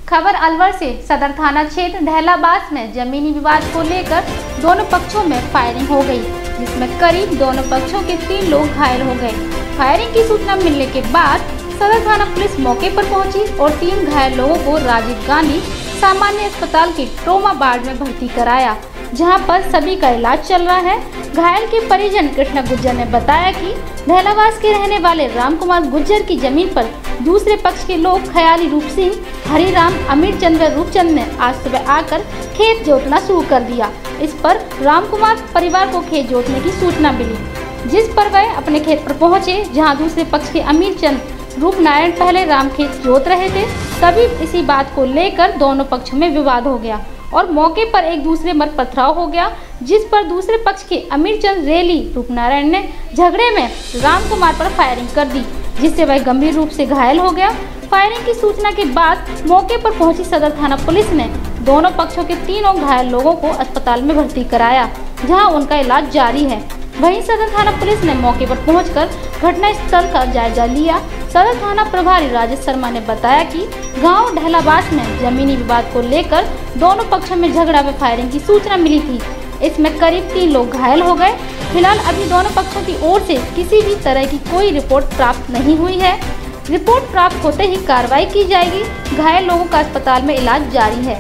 खबर अलवर से। सदर थाना क्षेत्र ढहलाबास में जमीनी विवाद को लेकर दोनों पक्षों में फायरिंग हो गई, जिसमें करीब दोनों पक्षों के 3 लोग घायल हो गए। फायरिंग की सूचना मिलने के बाद सदर थाना पुलिस मौके पर पहुंची और 3 घायल लोगों को राजीव गांधी सामान्य अस्पताल के ट्रॉमा वार्ड में भर्ती कराया, जहां पर सभी का इलाज चल रहा है। घायल के परिजन कृष्णा गुर्जर ने बताया कि ढहलाबास के रहने वाले राम कुमार गुर्जर की जमीन पर दूसरे पक्ष के लोग ख्याली रूप सिंह, हरिराम, अमीर चंद व रूपचंद ने आज सुबह आकर खेत जोतना शुरू कर दिया। इस पर राम कुमार परिवार को खेत जोतने की सूचना मिली, जिस पर वह अपने खेत पर पहुंचे, जहां दूसरे पक्ष के अमीर चंद रूपनारायण पहले राम खेत जोत रहे थे। तभी इसी बात को लेकर दोनों पक्षों में विवाद हो गया और मौके पर एक दूसरे पर पथराव हो गया, जिस पर दूसरे पक्ष के अमीर चंद रेली रूपनारायण ने झगड़े में राम कुमार पर फायरिंग कर दी, जिससे वह गंभीर रूप से घायल हो गया। फायरिंग की सूचना के बाद मौके पर पहुंची सदर थाना पुलिस ने दोनों पक्षों के 3 घायल लोगों को अस्पताल में भर्ती कराया, जहां उनका इलाज जारी है। वहीं सदर थाना पुलिस ने मौके पर पहुंचकर घटना स्थल का जायजा लिया। सदर थाना प्रभारी राजेश शर्मा ने बताया कि गांव ढहलाबास में जमीनी विवाद को लेकर दोनों पक्षों में झगड़ा व फायरिंग की सूचना मिली थी। इसमें करीब 3 लोग घायल हो गए। फिलहाल अभी दोनों पक्षों की ओर से किसी भी तरह की कोई रिपोर्ट प्राप्त नहीं हुई है। रिपोर्ट प्राप्त होते ही कार्रवाई की जाएगी। घायल लोगों का अस्पताल में इलाज जारी है।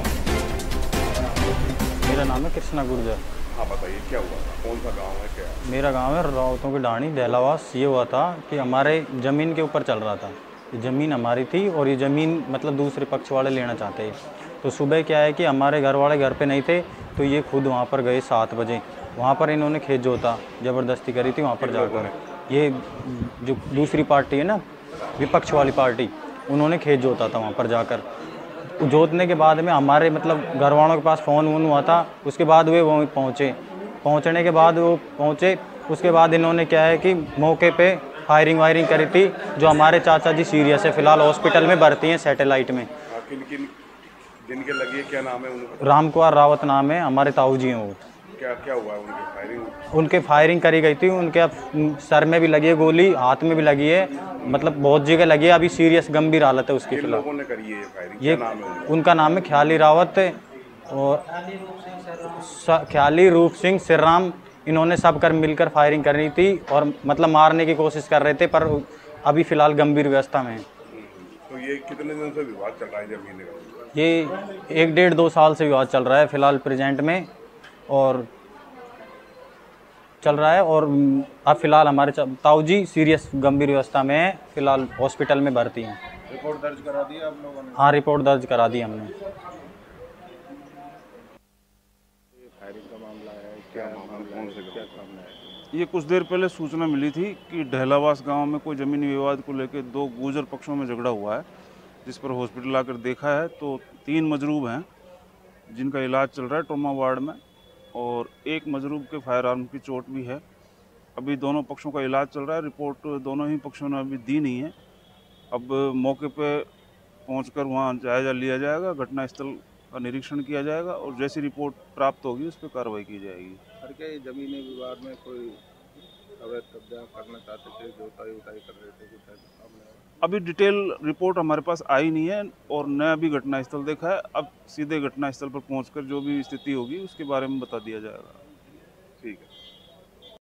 मेरा नाम है कृष्णा गुर्जर। आप बताइए क्या हुआ, कौन सा गांव है, क्या? मेरा गांव है रावतों की डाणी ढहलाबास। ये हुआ था कि हमारे ज़मीन के ऊपर चल रहा था। ये ज़मीन हमारी थी और ये ज़मीन मतलब दूसरे पक्ष वाले लेना चाहते हैं। तो सुबह क्या है कि हमारे घर वाले घर पे नहीं थे, तो ये खुद वहाँ पर गए 7 बजे। वहाँ पर इन्होंने खेत जोता, ज़बरदस्ती करी थी वहाँ पर जाकर। ये जो दूसरी पार्टी है ना, विपक्ष वाली पार्टी, उन्होंने खेत जोता था वहाँ पर जाकर। जोतने के बाद में हमारे मतलब घर वालों के पास फ़ोन वोन हुआ था। उसके बाद वे वहीं पहुँचने के बाद वो पहुँचे। उसके बाद इन्होंने क्या है कि मौके पे फायरिंग वायरिंग करी थी। जो हमारे चाचा जी सीरियस है, फिलहाल हॉस्पिटल में भर्ती हैं सैटेलाइट में। किन जिनके लगी है, क्या नाम है उनका? राम कुमार रावत नाम है, हमारे ताऊ जी हैं वो। क्या हुआ है उनकी फायरिंग? उनके फायरिंग करी गई थी। उनके सर में भी लगी है गोली, हाथ में भी लगी है, मतलब बहुत जगह लगी है। अभी सीरियस गंभीर हालत है उसकी। किन लोगों ने करी है ये फायरिंग? ये क्या नाम है उनका नाम है ख्याली रावत और ख्याली रूप सिंह, सिरराम। इन्होंने सब कर मिलकर फायरिंग करनी थी और मतलब मारने की कोशिश कर रहे थे, पर अभी फ़िलहाल गंभीर अवस्था में है। तो ये कितने दिन से विवाद चल रहा है जमीन का? ये 1-1.5-2 साल से विवाद चल रहा है फिलहाल प्रेजेंट में, और चल रहा है। और अब फिलहाल हमारे ताऊ जी सीरियस गंभीर अवस्था में है, फिलहाल हॉस्पिटल में भर्ती हैं। रिपोर्ट दर्ज करा दी आप लोगों ने? हाँ, रिपोर्ट दर्ज करा दी हमने। फायरिंग का मामला है, क्या मामला, कौन से क्या मामला है? ये कुछ देर पहले सूचना मिली थी कि ढहलाबास गांव में कोई ज़मीनी विवाद को लेकर 2 गुर्जर पक्षों में झगड़ा हुआ है, जिस पर हॉस्पिटल आकर देखा है तो 3 मजरूब हैं जिनका इलाज चल रहा है ट्रॉमा वार्ड में, और एक मजरूब के फायर आर्म की चोट भी है। अभी दोनों पक्षों का इलाज चल रहा है। रिपोर्ट दोनों ही पक्षों ने अभी दी नहीं है। अब मौके पे पहुंचकर वहां जायजा लिया जाएगा, घटनास्थल का निरीक्षण किया जाएगा और जैसी रिपोर्ट प्राप्त होगी उस पर कार्रवाई की जाएगी। सर, क्या ये जमीनी विवाद में कोई अवैध कब्जा करना चाहते थे, जोताई उताई कर रहे थे, कुछ ऐसा सामने आया? अभी डिटेल रिपोर्ट हमारे पास आई नहीं है और न अभी घटनास्थल देखा है। अब सीधे घटनास्थल पर पहुंचकर जो भी स्थिति होगी उसके बारे में बता दिया जाएगा। ठीक है।